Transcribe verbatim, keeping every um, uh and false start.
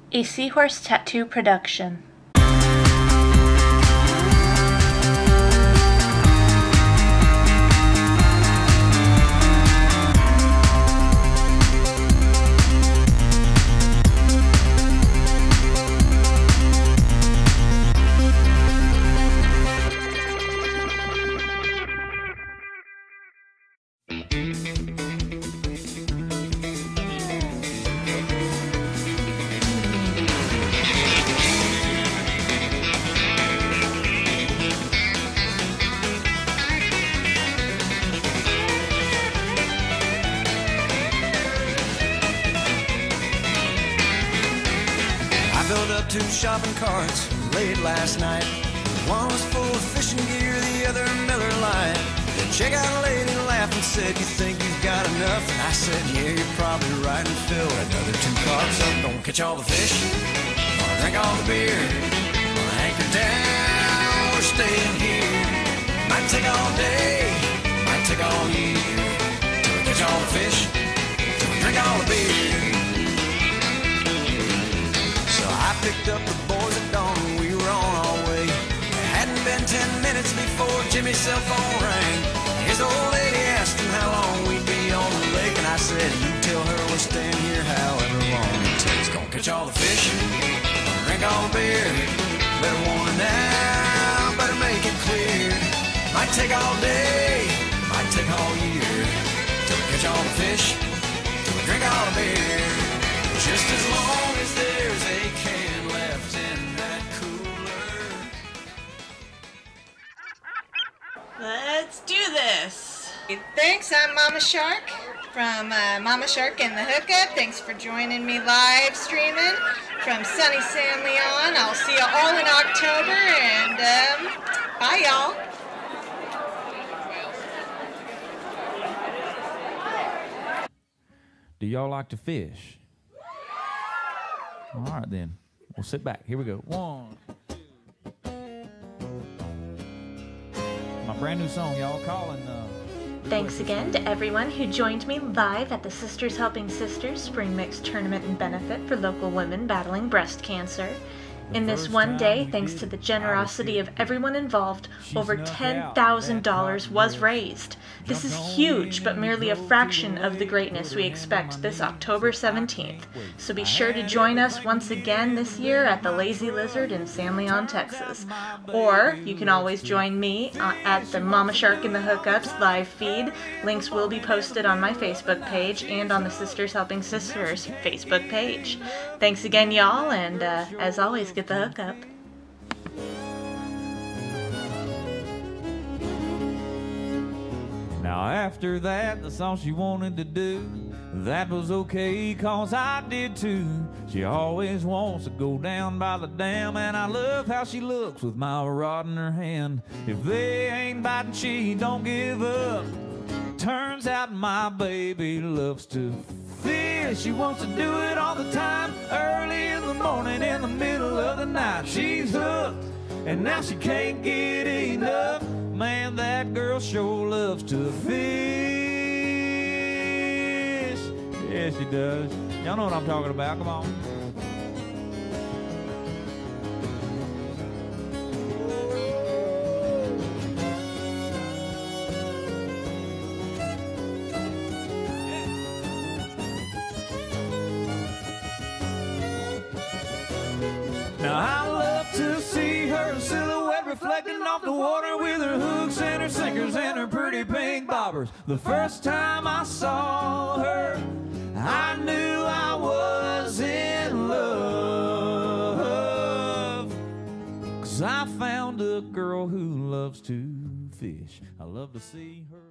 A seahorse tattoo production. Filled up two shopping carts late last night. One was full of fishing gear, the other Miller Lite. The checkout lady laughed and said, "You think you've got enough?" And I said, "Yeah, you're probably right." And fill another two carts up. Gonna catch all the fish, gonna drink all the beer, gonna anchor down, we're staying here. Might take all day, might take all year, till we catch all the fish, till we drink all the beer. I picked up the boys at dawn and we were on our way. It hadn't been ten minutes before Jimmy's cell phone rang. His old lady asked him how long we'd be on the lake, and I said, "You tell her we're staying here however long it takes." Gonna catch all the fish, gonna drink all the beer. Better warn her now, better make it clear. Might take all day, might take all year, till we catch all the fish, till we drink all the beer. Just as long as there's a can left in that cooler. Let's do this. Thanks, I'm MommaShark from uh, MommaShark and the Hookup. Thanks for joining me live streaming from sunny San Leon. I'll see you all in October, and um, bye, y'all. Do y'all like to fish? All right, then. We'll sit back. Here we go. One, two. My brand new song, y'all. Calling. Uh, Thanks again to everyone who joined me live at the Sisters Helping Sisters Spring Mix Tournament and Benefit for local women battling breast cancer. In this one day, thanks to the generosity of everyone involved, over ten thousand dollars was raised. This is huge, but merely a fraction of the greatness we expect this October seventeenth. So be sure to join us once again this year at the Lazy Lizard in San Leon, Texas. Or you can always join me at the MommaShark and the Hookups live feed. Links will be posted on my Facebook page and on the Sisters Helping Sisters Facebook page. Thanks again, y'all, and uh, as always, get the hookup. Now after that, that's all she wanted to do. That was okay, cause I did too. She always wants to go down by the dam, and I love how she looks with my rod in her hand. If they ain't biting, she don't give up. Turns out my baby loves to fish. She wants to do it all the time, early in the morning, in the middle of the night. She's hooked, and now she can't get enough. Man, that girl sure loves to fish. Yeah, she does. Y'all know what I'm talking about. Come on. Now I love to see her silhouette reflecting off the water with her hooks and her sinkers and her pretty pink bobbers. The first time I saw her, I knew I was in love. 'Cause I found a girl who loves to fish. I love to see her.